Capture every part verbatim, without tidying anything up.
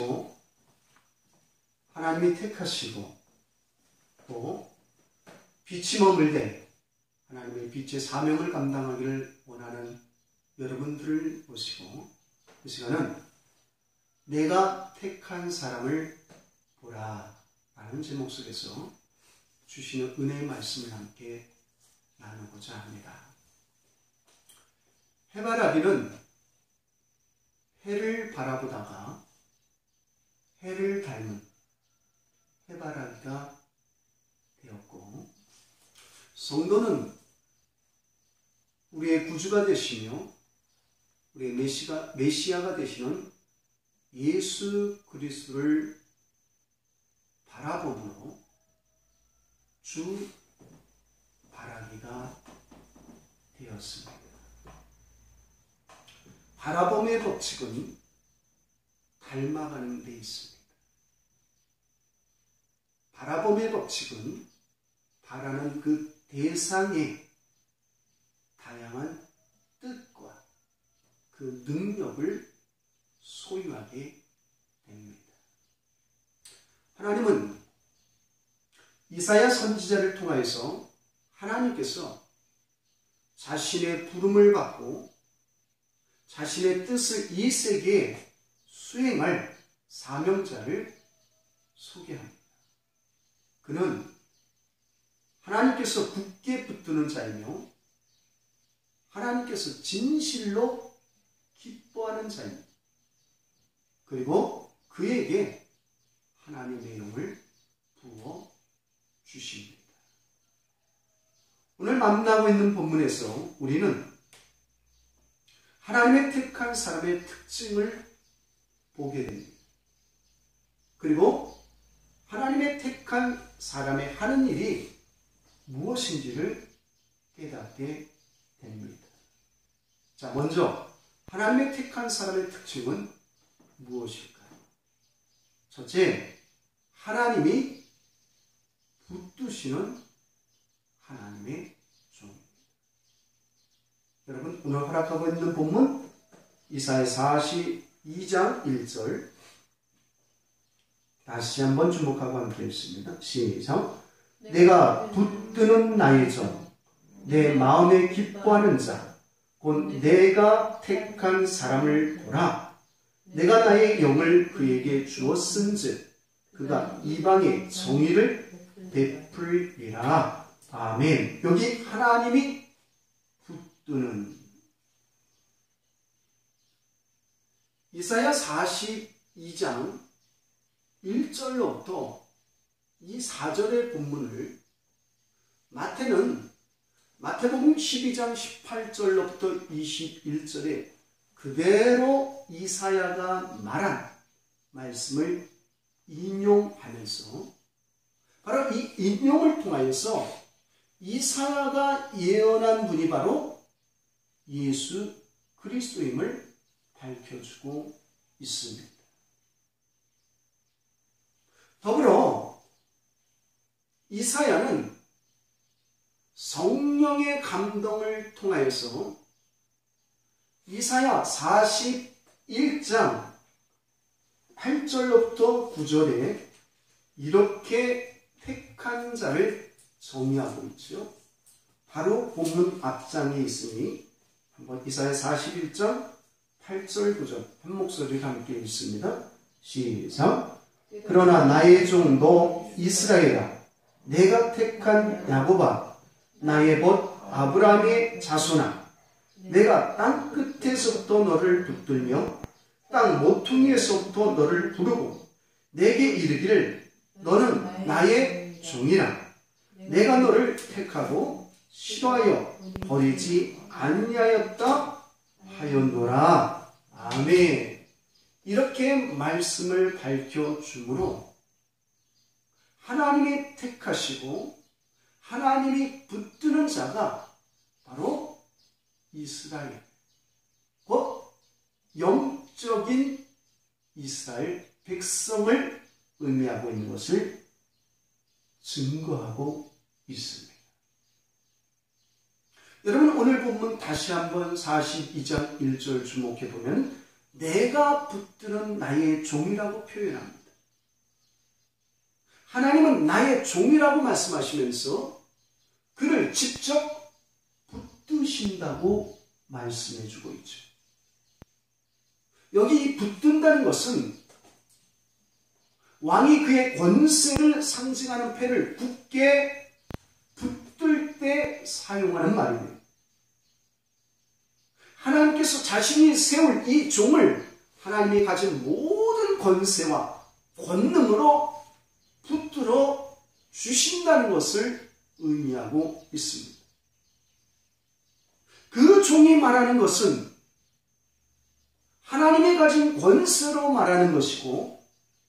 택하시고 하나님이 택하시고 또 빛이 머물되 하나님의 빛의 사명을 감당하기를 원하는 여러분들을 모시고 이 시간은 내가 택한 사람을 보라 라는 제목 속에서 주시는 은혜의 말씀을 함께 나누고자 합니다. 해바라기는 해를 바라보다가 해를 닮은 해바라기가 되었고, 성도는 우리의 구주가 되시며 우리의 메시가, 메시아가 되시는 예수 그리스도를 바라봄으로 주 바라기가 되었습니다. 바라봄의 법칙은 닮아가는 데 있습니다. 바라봄의 법칙은 바라는 그 대상의 다양한 뜻과 그 능력을 소유하게 됩니다. 하나님은 이사야 선지자를 통하여서 하나님께서 자신의 부름을 받고 자신의 뜻을 이 세계에 수행할 사명자를 소개합니다. 그는 하나님께서 굳게 붙드는 자이며 하나님께서 진실로 기뻐하는 자입니다. 그리고 그에게 하나님의 영을 부어 주십니다. 오늘 만나고 있는 본문에서 우리는 하나님의 택한 사람의 특징을 보게 됩니다. 그리고 하나님의 택한 사람의 하는 일이 무엇인지를 깨닫게 됩니다. 자, 먼저 하나님의 택한 사람의 특징은 무엇일까요? 첫째, 하나님이 붙드시는 하나님의 종입니다. 여러분, 오늘 허락하고 있는 본문 이사야 사십이 장 일 절 다시 한번 주목하고 함께 읽습니다. 시작. 내가 붙드는 나의 종, 내 마음에 기뻐하는 자, 곧 내가 택한 사람을 보라. 내가 나의 영을 그에게 주었은즉 그가 이방의 정의를 베풀리라. 아멘. 여기 하나님이 붙드는, 이사야 사십이 장 일 절로부터 이 사 절의 본문을 마태는 마태복음 십이 장 십팔 절로부터 이십일 절에 그대로 이사야가 말한 말씀을 인용하면서 바로 이 인용을 통하여서 이사야가 예언한 분이 바로 예수 그리스도임을 밝혀주고 있습니다. 더불어 이사야는 성령의 감동을 통하여서 이사야 사십일 장 팔 절로부터 구 절에 이렇게 택한 자를 정의하고 있죠. 바로 본문 앞장에 있으니 한번 이사야 사십일 장 팔 절 구 절 한 목소리로 함께 읽습니다. 시작. 그러나 나의 종 너 이스라엘아, 내가 택한 야곱아, 나의 벗 아브라함의 자손아, 내가 땅 끝에서부터 너를 붙들며 땅 모퉁이에서부터 너를 부르고 내게 이르기를 너는 나의 종이라. 내가 너를 택하고 싫어하여 버리지 아니하였다 하였노라. 아멘. 이렇게 말씀을 밝혀주므로 하나님이 택하시고 하나님이 붙드는 자가 바로 이스라엘, 곧 영적인 이스라엘 백성을 의미하고 있는 것을 증거하고 있습니다. 여러분, 오늘 본문 다시 한번 사십이 장 일 절 주목해 보면 내가 붙드는 나의 종이라고 표현합니다. 하나님은 나의 종이라고 말씀하시면서 그를 직접 붙드신다고 말씀해 주고 있죠. 여기 이 붙든다는 것은 왕이 그의 권세를 상징하는 패를 굳게 붙들 때 사용하는 말입니다. 하나님께서 자신이 세울 이 종을 하나님이 가진 모든 권세와 권능으로 붙들어 주신다는 것을 의미하고 있습니다. 그 종이 말하는 것은 하나님이 가진 권세로 말하는 것이고,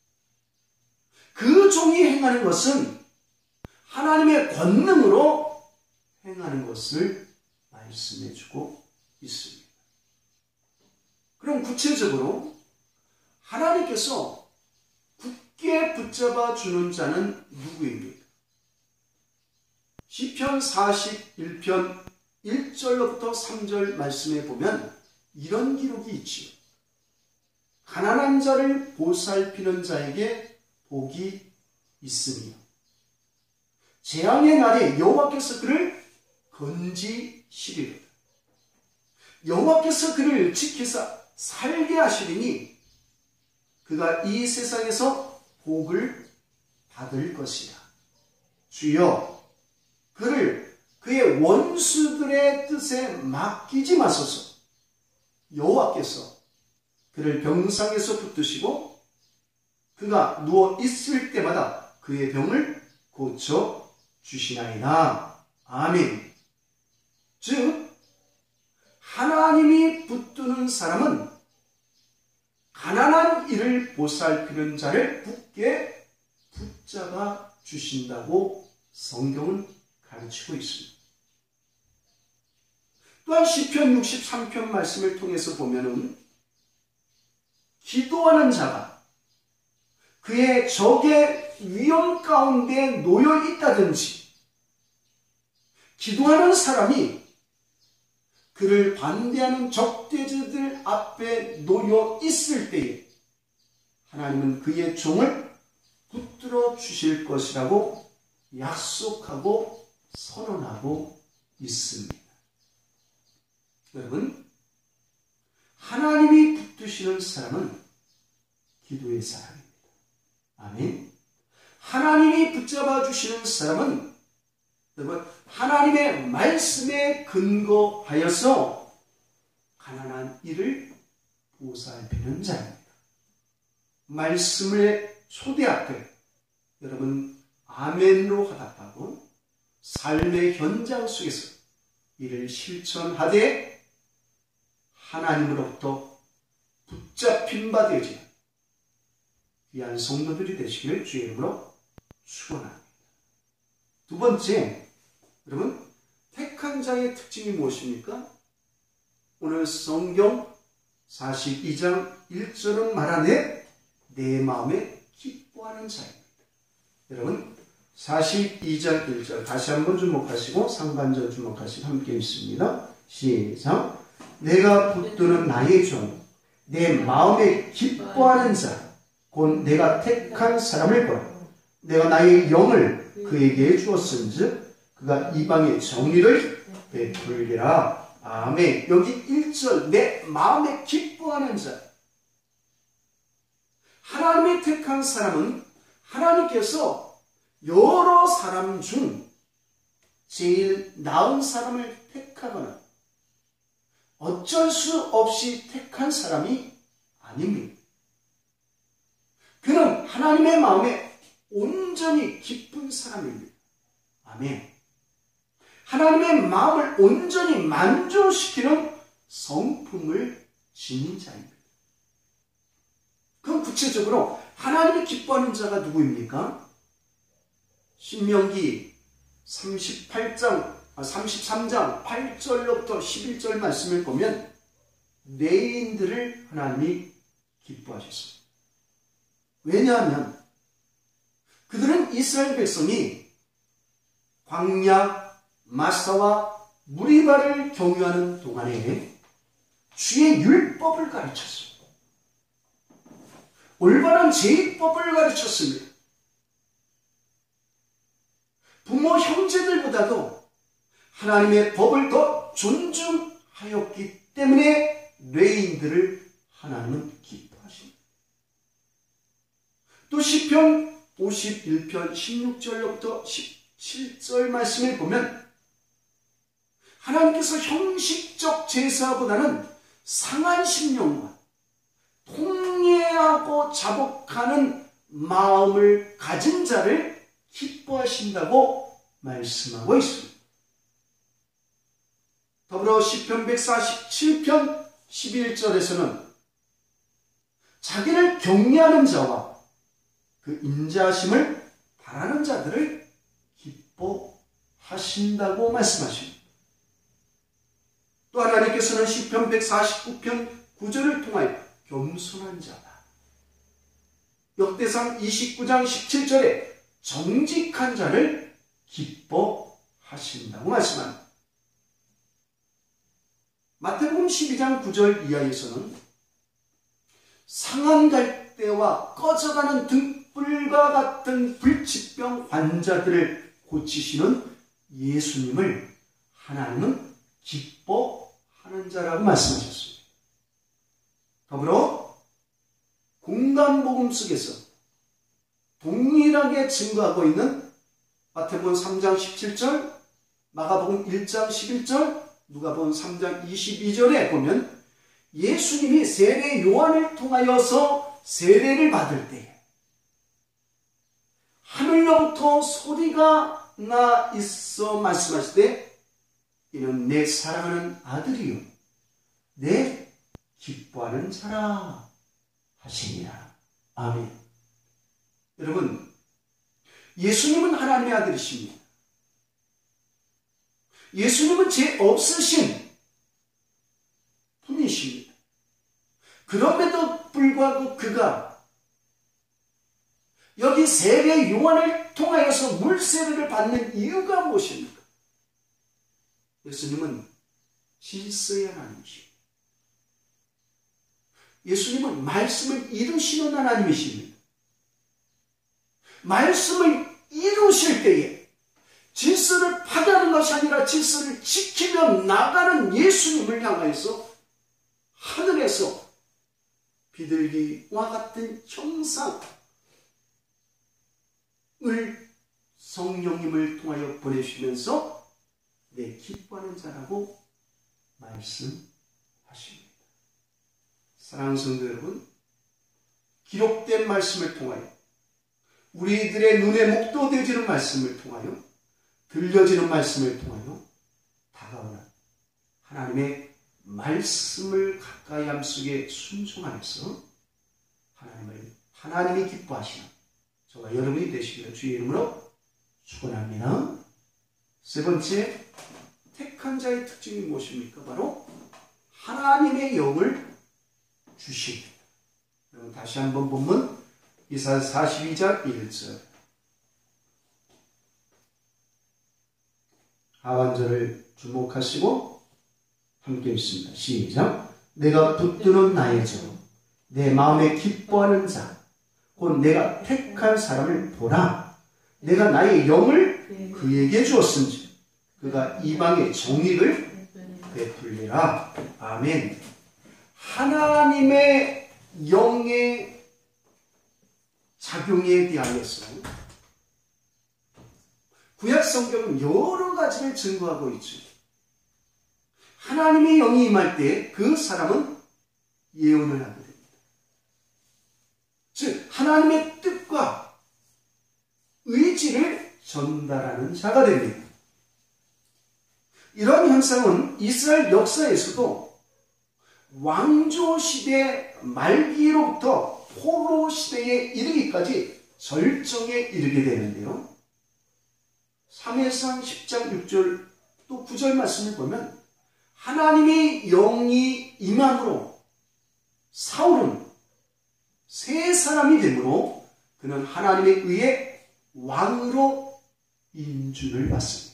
그 종이 행하는 것은 하나님의 권능으로 행하는 것을 말씀해 주고 있습니다. 그럼 구체적으로 하나님께서 굳게 붙잡아 주는 자는 누구입니까? 시편 사십일 편 일 절로부터 삼 절 말씀에 보면 이런 기록이 있지요. 가난한 자를 보살피는 자에게 복이 있으며 재앙의 날에 여호와께서 그를 건지시리로다. 여호와께서 그를 지키사 살게 하시리니 그가 이 세상에서 복을 받을 것이라. 주여, 그를 그의 원수들의 뜻에 맡기지 마소서. 여호와께서 그를 병상에서 붙드시고 그가 누워 있을 때마다 그의 병을 고쳐 주시나이다. 아멘. 즉 하나님이 붙드는 사람은 가난한 이를 보살피는 자를 굳게 붙잡아 주신다고 성경은 가르치고 있습니다. 또한 시편 육십삼 편 말씀을 통해서 보면은 기도하는 자가 그의 적의 위험 가운데 놓여 있다든지, 기도하는 사람이 그를 반대하는 적대자들 앞에 놓여 있을 때에 하나님은 그의 종을 붙들어 주실 것이라고 약속하고 선언하고 있습니다. 여러분, 하나님이 붙드시는 사람은 기도의 사람입니다. 아멘. 하나님이 붙잡아 주시는 사람은 여러분 하나님의 말씀에 근거하여서 가난한 이를 보살피는 자입니다. 말씀의 초대 앞에 여러분 아멘으로 화답하고 삶의 현장 속에서 이를 실천하되 하나님으로부터 붙잡힌 바 되지 귀한 성도들이 되시기를 주의 이름으로 축원합니다. 두 번째, 여러분 택한 자의 특징이 무엇입니까? 오늘 성경 사십이 장 일 절은 말하네 내 마음에 기뻐하는 자입니다. 여러분 사십이 장 일 절 다시 한번 주목하시고 상반절 주목하시고 함께 읽습니다. 시작. 내가 붙드는 나의 종 내 마음에 기뻐하는 자 곧 내가 택한 사람을 보라. 내가 나의 영을 그에게 주었은즉 그가 이방의 정의를 베풀리라. 아멘. 여기 일 절 내 마음에 기뻐하는 자. 하나님이 택한 사람은 하나님께서 여러 사람 중 제일 나은 사람을 택하거나 어쩔 수 없이 택한 사람이 아닙니다. 그는 하나님의 마음에 온전히 기쁜 사람입니다. 아멘. 하나님의 마음을 온전히 만족시키는 성품을 지닌 자입니다. 그럼 구체적으로 하나님이 기뻐하는 자가 누구입니까? 신명기 삼십팔 장, 삼십삼 장 팔 절로부터 십일 절 말씀을 보면 레위인들을 하나님이 기뻐하셨습니다. 왜냐하면 그들은 이스라엘 백성이 광야, 마사와 무리바를 경유하는 동안에 주의 율법을 가르쳤습니다. 올바른 제의법을 가르쳤습니다. 부모 형제들보다도 하나님의 법을 더 존중하였기 때문에 레위인들을 하나님은 기뻐하십니다. 또 시편 오십일 편 십육 절로부터 십칠 절 말씀을 보면 하나님께서 형식적 제사보다는 상한 심령과 통회하고 자복하는 마음을 가진 자를 기뻐하신다고 말씀하고 있습니다. 더불어 시편 백사십칠 편 십일 절에서는 자기를 경외하는 자와 그 인자하심을 바라는 자들을 기뻐하신다고 말씀하십니다. 또 하나님께서는 시편 백사십구 편 구 절을 통하여 겸손한 자다, 역대상 이십구 장 십칠 절에 정직한 자를 기뻐하신다고 말씀합니다. 마태복음 십이 장 구 절 이하에서는 상한 갈대와 꺼져가는 등불과 같은 불치병 환자들을 고치시는 예수님을 하나님은 기뻐하는 자라고 말씀하셨습니다. 더불어 공간복음 속에서 동일하게 증거하고 있는 마태복음 삼 장 십칠 절, 마가복음 일 장 십일 절, 누가복음 삼 장 이십이 절에 보면 예수님이 세례 요한을 통하여서 세례를 받을 때에 하늘로부터 소리가 나 있어 말씀하실 때 이는 내 사랑하는 아들이요 내 기뻐하는 자라 하시니라. 아멘. 여러분, 예수님은 하나님의 아들이십니다. 예수님은 죄 없으신 분이십니다. 그럼에도 불구하고 그가 여기 세례 요한을 통하여서 물세례를 받는 이유가 무엇입니까? 예수님은 질서의 하나님이십니다. 예수님은 말씀을 이루시는 하나님이십니다. 말씀을 이루실 때에 질서를 파괴하는 것이 아니라 질서를 지키며 나가는 예수님을 향하여서 하늘에서 비둘기와 같은 형상을 성령님을 통하여 보내시면서 내 기뻐하는 자라고 말씀하십니다. 사랑하는 성도 여러분, 기록된 말씀을 통하여 우리들의 눈에 목도되어지는 말씀을 통하여 들려지는 말씀을 통하여 다가오는 하나님의 말씀을 가까이 함 속에 순종하면서 하나님을 하나님이 기뻐하시는 저와 여러분이 되시기를 주의 이름으로 축원합니다. 세 번째, 택한 자의 특징이 무엇입니까? 바로 하나님의 영을 주십니다. 여러분 다시 한번 본문 이사야 사십이 장 일 절 하반절을 주목하시고 함께 읽습니다. 시작. 내가 붙드는 나의 종 내 마음에 기뻐하는 자 곧 내가 택한 사람을 보라. 내가 나의 영을 그에게 주었은지 그가 이방의 정의를 베풀리라. 아멘. 하나님의 영의 작용에 대하여서 구약 성경은 여러 가지를 증거하고 있죠. 하나님의 영이 임할 때 그 사람은 예언을 하게 됩니다. 즉 하나님의 뜻과 의지를 전달하는 자가 됩니다. 이런 현상은 이스라엘 역사에서도 왕조 시대 말기로부터 포로 시대에 이르기까지 절정에 이르게 되는데요. 사무엘상 십 장 육 절 또 구 절 말씀을 보면 하나님의 영이 임함으로 사울은 새 사람이 되므로 그는 하나님에 의해 왕으로 인준을 받습니다.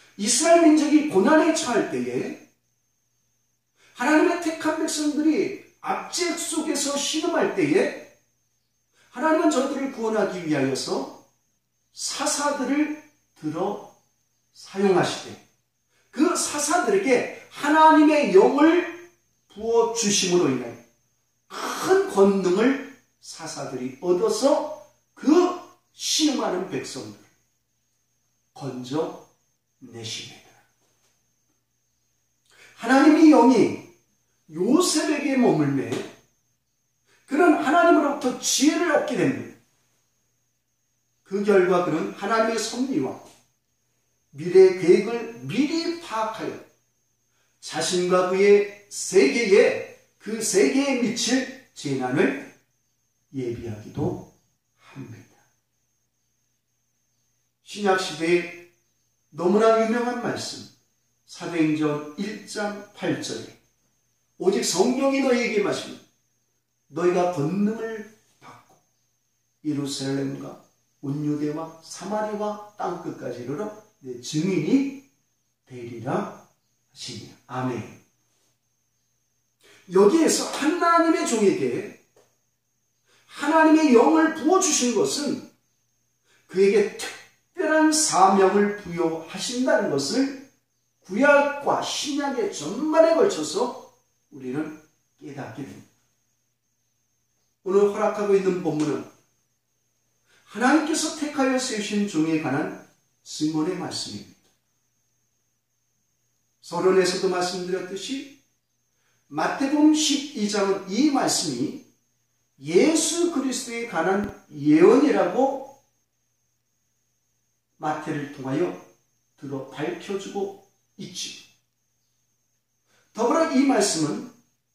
이스라엘 민족이 고난에 처할 때에 하나님의 택한 백성들이 압제 속에서 신음할 때에 하나님은 저들을 구원하기 위하여서 사사들을 들어 사용하시되 그 사사들에게 하나님의 영을 부어주심으로 인하여 큰 권능을 사사들이 얻어서 그 신음하는 백성들을 건져내십니다. 하나님의 영이 요셉에게 머물매 그는 하나님으로부터 지혜를 얻게 됩니다. 그 결과 그는 하나님의 섭리와 미래의 계획을 미리 파악하여 자신과 그의 세계에 그 세계에 미칠 재난을 예비하기도 합니다. 신약시대에 너무나 유명한 말씀 사도행전 일 장 팔 절에 오직 성령이 너희에게 마시면 너희가 권능을 받고 예루살렘과 온 유대와 사마리아와 땅끝까지 이르러 내 증인이 되리라 하시니 아멘. 여기에서 하나님의 종에게 하나님의 영을 부어주신 것은 그에게 특별한 사명을 부여하신다는 것을 구약과 신약의 전반에 걸쳐서 우리는 깨닫게 됩니다. 오늘 허락하고 있는 본문은 하나님께서 택하여 세우신 종에 관한 증언의 말씀입니다. 서론에서도 말씀드렸듯이 마태복음 십이 장은 이 말씀이 예수 그리스도에 관한 예언이라고 마태를 통하여 들어 밝혀주고 있지. 더불어 이 말씀은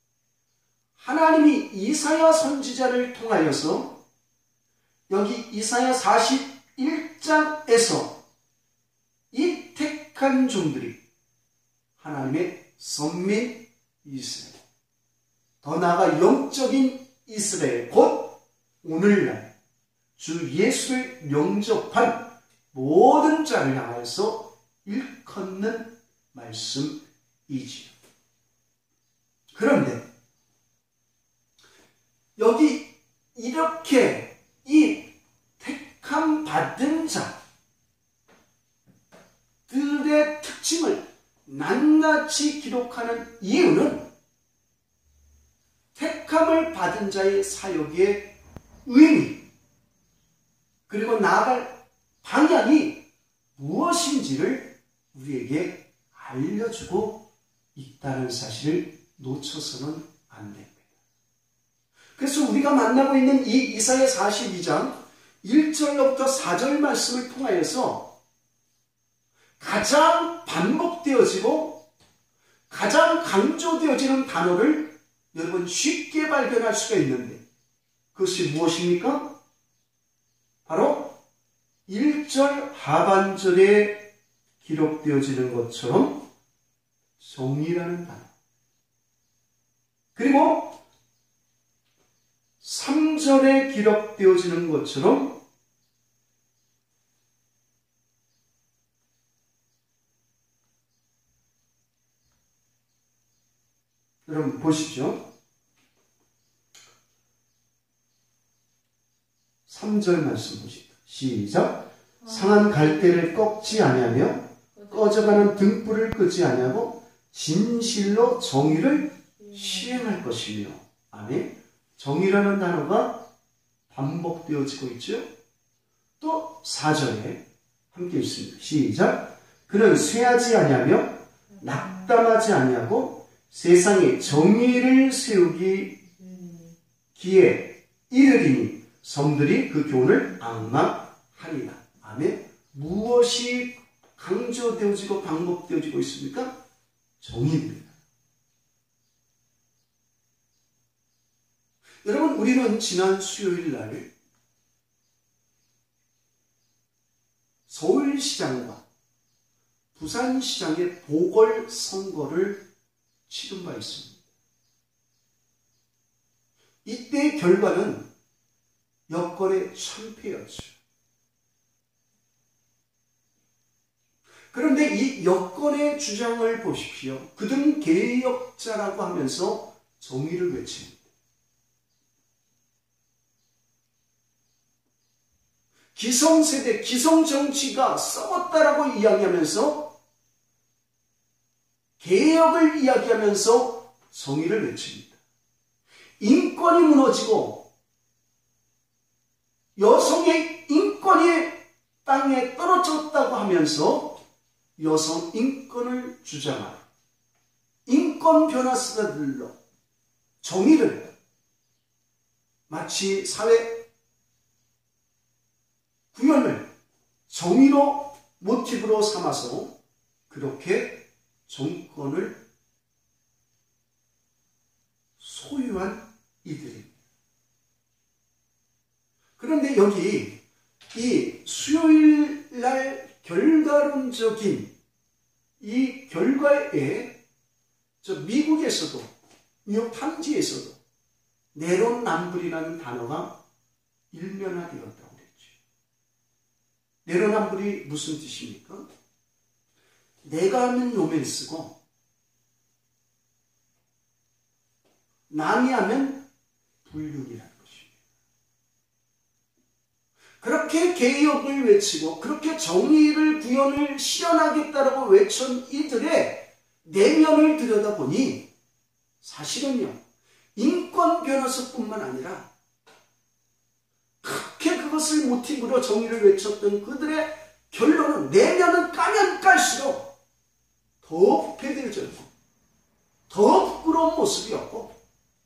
하나님이 이사야 선지자를 통하여서 여기 이사야 사십일 장에서 이 택한 종들이 하나님의 선민 이스라엘, 더 나아가 영적인 이스라엘, 곧 오늘날 주 예수를 영접한 모든 자를 향하여서 일컫는 말씀이지요. 그런데 여기 이렇게 이 택함 받은 자들의 특징을 낱낱이 기록하는 이유는 택함을 받은 자의 사역의 의미 그리고 나아갈 방향이 무엇인지를 우리에게 알려주고 있다는 사실을 놓쳐서는 안 됩니다. 그래서 우리가 만나고 있는 이 이사야 사십이 장 일 절로부터 사 절 말씀을 통하여서 가장 반복되어지고 가장 강조되어지는 단어를 여러분 쉽게 발견할 수가 있는데 그것이 무엇입니까? 바로 일 절 하반절에 기록되어지는 것처럼 정의라는 단어, 그리고 삼 절에 기록되어지는 것처럼 여러분 보십시오. 삼 절 말씀 보십시오. 시작. 상한 갈대를 꺾지 아니하며 꺼져가는 등불을 끄지 아니하고 진실로 정의를 시행할 것이며. 아멘. 정의라는 단어가 반복되어지고 있죠. 또 사 절에 함께 읽습니다. 시작. 그는 쇠하지 아니하며 낙담하지 아니하고 세상에 정의를 세우기 기에 이르리니 섬들이 그 교훈을 앙망하리라. 아멘. 무엇이 강조되어지고 반복되어지고 있습니까? 정의입니다. 여러분, 우리는 지난 수요일 날 서울시장과 부산시장의 보궐선거를 치른 바 있습니다. 이때의 결과는 여권의 참패였죠. 그런데 이 여권의 주장을 보십시오. 그들은 개혁자라고 하면서 정의를 외칩니다. 기성세대, 기성정치가 썩었다라고 이야기하면서 개혁을 이야기하면서 정의를 외칩니다. 인권이 무너지고 여성의 인권이 땅에 떨어졌다고 하면서 여성 인권을 주장하는 인권 변화스들로 정의를 마치 사회 구현을 정의로 모티브로 삼아서 그렇게 정권을 소유한 이들입니다. 그런데 여기 이 수요일 날 결과론적인 이 결과에 저 미국에서도 뉴욕 타임즈에서도 내로남불이라는 단어가 일면화되었다고 그랬죠. 내로남불이 무슨 뜻입니까? 내가 하면 로맨스고 남이 하면 불륜이라는 것입니다. 그렇게 개혁을 외치고 그렇게 정의를 구현을 실현하겠다라고 외친 이들의 내면을 들여다보니 사실은요, 인권 변호사뿐만 아니라 그렇게 그것을 모티브로 정의를 외쳤던 그들의 결론은 내면은 까면 깔수록 더 부패되어졌고 더 부끄러운 모습이었고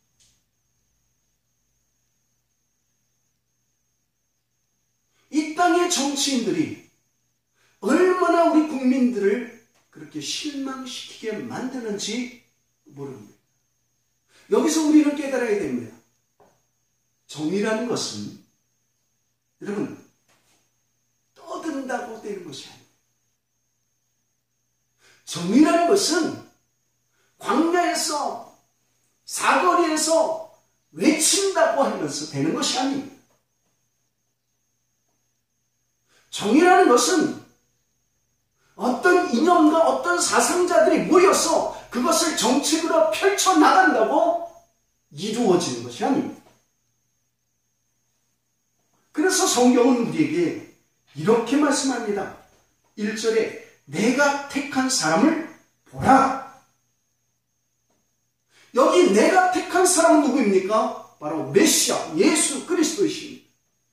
이 땅의 정치인들이 얼마나 우리 국민들을 그렇게 실망시키게 만드는지 모릅니다. 여기서 우리는 깨달아야 됩니다. 정의라는 것은 여러분 떠든다고 되는 것이 아닙니다. 정의라는 것은 광야에서 사거리에서 외친다고 하면서 되는 것이 아닙니다. 정의라는 것은 어떤 이념과 어떤 사상자들이 모여서 그것을 정책으로 펼쳐나간다고 이루어지는 것이 아닙니다. 그래서 성경은 우리에게 이렇게 말씀합니다. 일 절에 내가 택한 사람을 보라. 여기 내가 택한 사람은 누구입니까? 바로 메시아 예수 그리스도이십니다.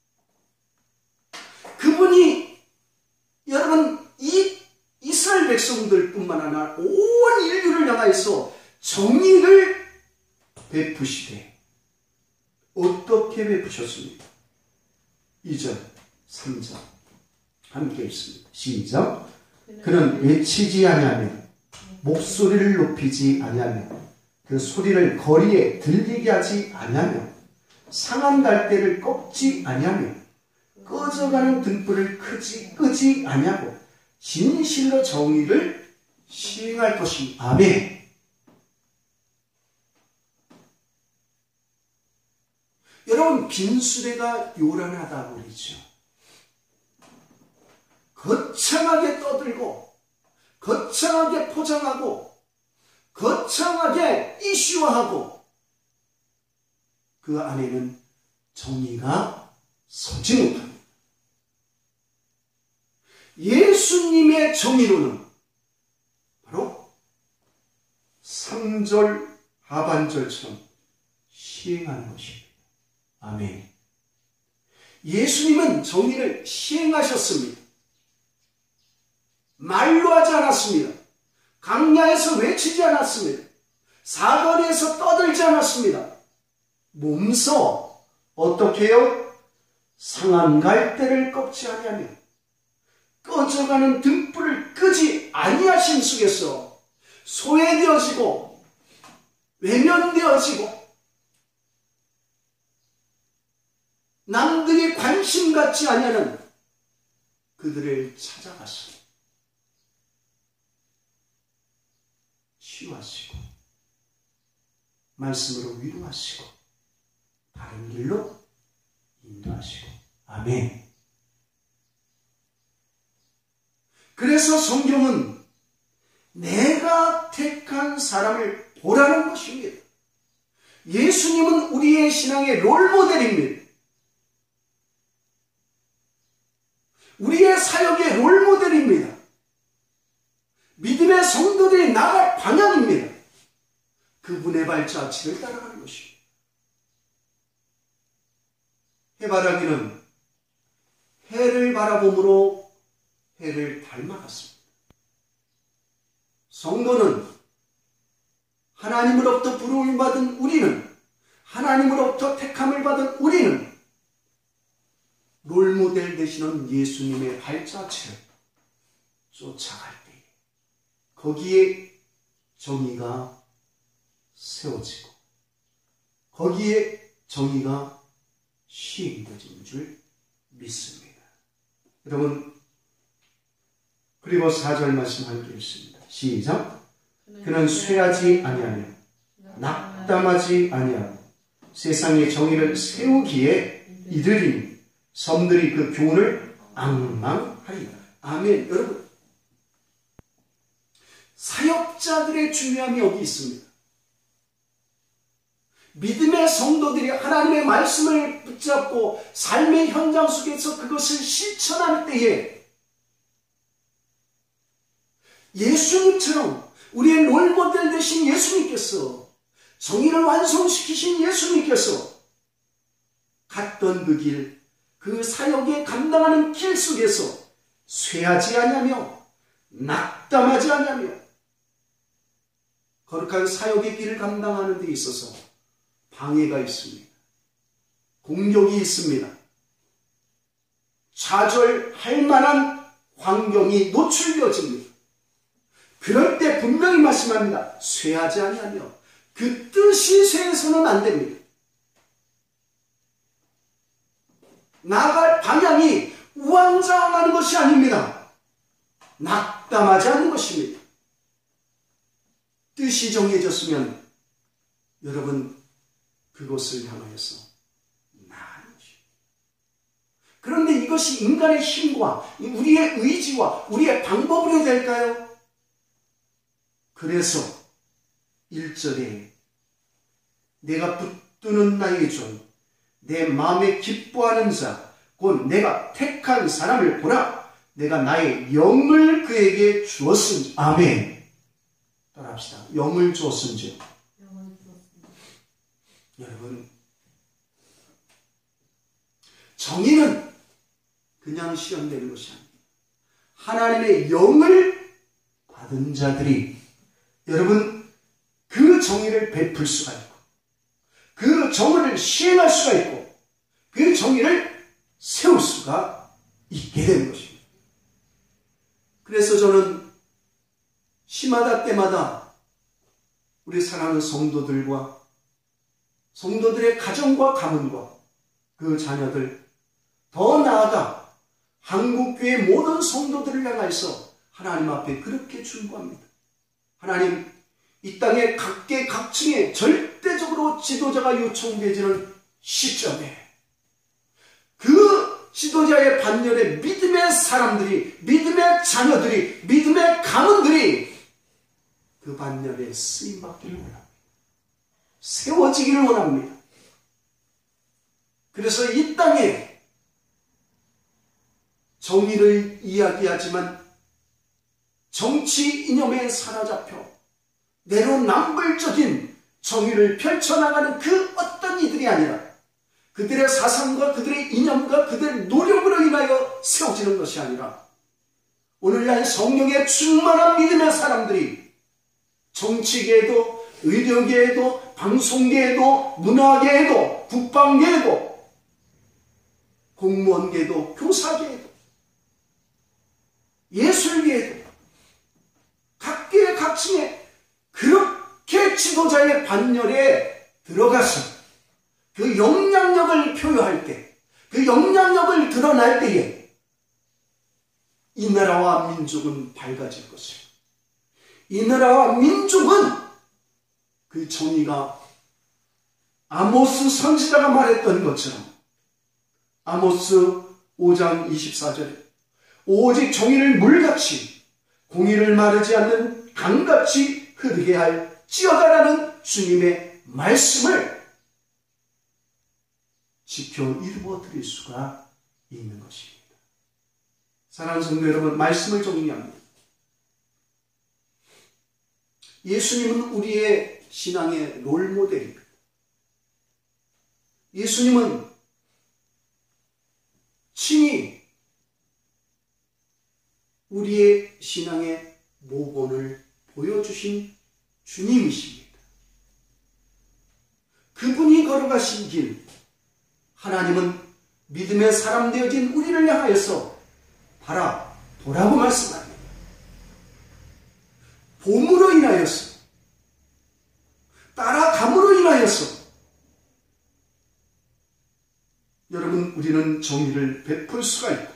그분이 여러분 이 이스라엘 백성들 뿐만 아니라 온 인류를 향하여서 정의를 베푸시되 어떻게 베푸셨습니까? 이 절, 삼 절 함께 읽습니다. 시작. 그는 외치지 아니하며 목소리를 높이지 아니하며 그 소리를 거리에 들리게 하지 아니하며 상한 갈대를 꺾지 아니하며 꺼져가는 등불을 끄지, 끄지 아니하고 진실로 정의를 시행할 것이. 아멘. 여러분 빈수레가 요란하다고 그러죠. 거창하게 떠들고 거창하게 포장하고 거창하게 이슈화하고 그 안에는 정의가 서지 못합니다. 예수님의 정의로는 바로 삼 절 하반절처럼 시행하는 것입니다. 아멘. 예수님은 정의를 시행하셨습니다. 말로 하지 않았습니다. 강야에서 외치지 않았습니다. 사거리에서 떠들지 않았습니다. 몸소 어떻게 해요? 상한 갈대를 꺾지 아니하며 꺼져가는 등불을 끄지 아니하신 속에서 소외되어지고 외면되어지고 남들이 관심 갖지 아니하는 그들을 찾아가서 치유하시고 말씀으로 위로하시고 다른 길로 인도하시고. 아멘. 그래서 성경은 내가 택한 사람을 보라는 것입니다. 예수님은 우리의 신앙의 롤모델입니다. 우리의 사역의 롤모델입니다. 믿음의 성도들이 나갈 방향입니다. 그분의 발자취를 따라가는 것입니다. 해바라기는 해를 바라봄으로 해를 닮아갔습니다. 성도는 하나님으로부터 부름을 받은 우리는, 하나님으로부터 택함을 받은 우리는 롤모델 되시는 예수님의 발자취를 쫓아갈 때 거기에 정의가 세워지고 거기에 정의가 시행되어지는 줄 믿습니다. 여러분, 그리고 사 절 말씀 함께 읽습니다. 시작. 그는 쇠하지 아니하며 낙담하지 아니하고 세상의 정의를 세우기에 이르리니 섬들이 그 교훈을 앙망하리라. 아멘. 여러분, 사역자들의 중요함이 여기 있습니다. 믿음의 성도들이 하나님의 말씀을 붙잡고 삶의 현장 속에서 그것을 실천할 때에 예수님처럼 우리의 롤모델 되신 예수님께서, 정의를 완성시키신 예수님께서 갔던 그 길, 그 사역에 감당하는 길 속에서 쇠하지 아니하며 낙담하지 아니하며 거룩한 사역의 길을 감당하는 데 있어서 방해가 있습니다. 공격이 있습니다. 좌절할 만한 환경이 노출되어집니다. 그럴 때 분명히 말씀합니다. 쇠하지 아니하며, 그 뜻이 쇠해서는 안 됩니다. 나아갈 방향이 우왕좌왕하는 것이 아닙니다. 낙담하지 않는 것입니다. 뜻이 정해졌으면 여러분 그것을 향하여서 나아가는 것입니다. 그런데 이것이 인간의 힘과 우리의 의지와 우리의 방법으로 될까요? 그래서 일 절에 내가 붙드는 나의 종, 내 마음에 기뻐하는 자, 곧 내가 택한 사람을 보라. 내가 나의 영을 그에게 주었은지. 아멘. 따라합시다. 영을 주었은지. 여러분, 정의는 그냥 시험되는 것이 아닙니다. 하나님의 영을 받은 자들이 여러분 그 정의를 베풀 수가 있고 그 정의를 시행할 수가 있고 그 정의를 세울 수가 있게 되는 것입니다. 그래서 저는 시마다 때마다 우리 사랑하는 성도들과 성도들의 가정과 가문과 그 자녀들, 더 나아가 한국교회 모든 성도들을 향해서 하나님 앞에 그렇게 충고합니다. 하나님, 이 땅의 각계 각층에 절대적으로 지도자가 요청되지는 시점에 그 지도자의 반열에 믿음의 사람들이, 믿음의 자녀들이, 믿음의 가문들이 그 반열에 쓰임받기를 원합니다. 세워지기를 원합니다. 그래서 이 땅에 정의를 이야기하지만 정치 이념에 사로잡혀 내로남불적인 정의를 펼쳐나가는 그 어떤 이들이 아니라 그들의 사상과 그들의 이념과 그들의 노력으로 인하여 세워지는 것이 아니라 오늘날 성령의 충만한 믿음의 사람들이 정치계에도 의료계에도 방송계에도 문화계에도 국방계에도 공무원계에도 교사계에도 예술계에도 각계의 각층에 그렇게 지도자의 반열에 들어가서 그 영향력을 표현할 때, 그 영향력을 드러날 때에 이 나라와 민족은 밝아질 것입니다. 이 나라와 민족은 그 정의가 아모스 선지자가 말했던 것처럼 아모스 오 장 이십사 절에 오직 정의를 물같이 공의를 마르지 않는 강같이 흐르게 할지어다라는 주님의 말씀을 지켜 이루어 드릴 수가 있는 것입니다. 사랑하는 성도 여러분, 말씀을 정리합니다. 예수님은 우리의 신앙의 롤모델입니다. 예수님은 친히 우리의 신앙의 모본을 보여주신 주님이십니다. 그분이 걸어가신 길, 하나님은 믿음의 사람 되어진 우리를 향하여서 봐라, 보라고 말씀합니다. 봄으로 인하여서, 따라감으로 인하여서 여러분, 우리는 정의를 베풀 수가 있고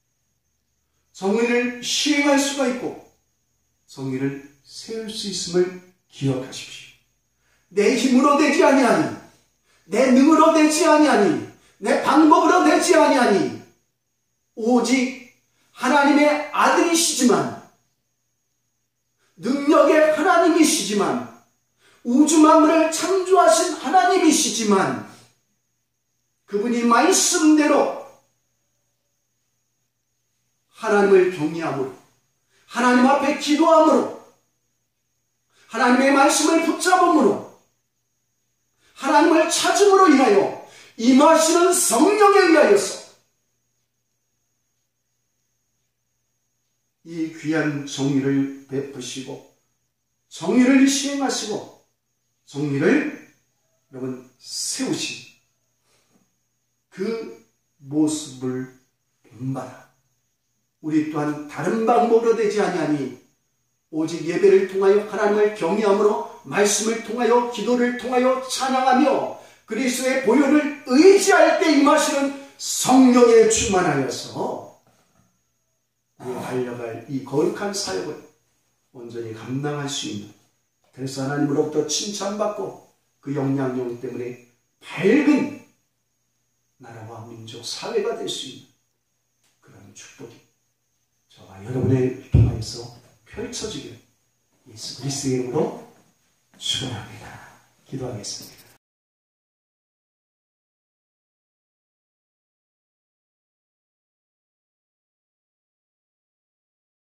정의를 시행할 수가 있고 정의를 세울 수 있음을 기억하십시오. 내 힘으로 되지 아니하니, 내 능으로 되지 아니하니, 내 방법으로 되지 아니하니, 오직 하나님의 아들이시지만, 능력의 하나님이시지만, 우주 만물을 창조하신 하나님이시지만, 그분이 말씀대로 하나님을 경외함으로, 하나님 앞에 기도함으로, 하나님의 말씀을 붙잡음으로, 하나님을 찾음으로 인하여 임하시는 성령에 의하여서 이 귀한 정의를 베푸시고 정의를 시행하시고 정의를 여러분 세우신 그 모습을 본받아 우리 또한 다른 방법으로 되지 아니하니 오직 예배를 통하여 하나님을 경외함으로 말씀을 통하여 기도를 통하여 찬양하며 그리스도의 보혈을 의지할 때 임하시는 성령에 충만하여서 우리가 달려갈 이 거룩한 사역을 온전히 감당할 수 있는, 그래서 하나님으로부터 칭찬받고 그 영향력 때문에 밝은 나라와 민족 사회가 될 수 있는 그런 축복이 저와 여러분을 통하여서 펼쳐지길 예수 그리스도의 이름으로 축원합니다. 기도하겠습니다.